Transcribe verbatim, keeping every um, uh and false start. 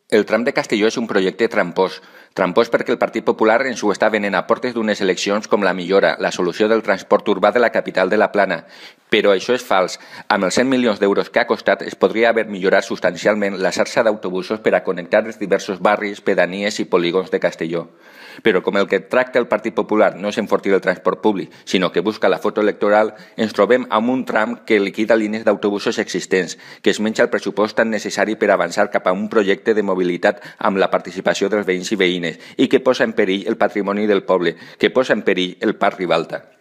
El tram de Castelló és un projecte trampós. Trampós perquè el Partit Popular ens ho està venent a portes d'unes eleccions com la millora, la solució del transport urbà de la capital de la Plana. Però això és fals. Amb els cent milions d'euros que ha costat es podria haver millorat substancialment la xarxa d'autobusos per a connectar els diversos barris, pedanies i polígons de Castelló. Però com el que tracta el Partit Popular no és enfortir el transport públic, sinó que busca la foto electoral, ens trobem amb un tram que liquida línies d'autobusos existents, que es menja el pressupost tan necessari per avançar cap a un projecte de mobilitat amb la participació dels veïns i veïnes i que posa en perill el patrimoni del poble, que posa en perill el Parc Ribalta.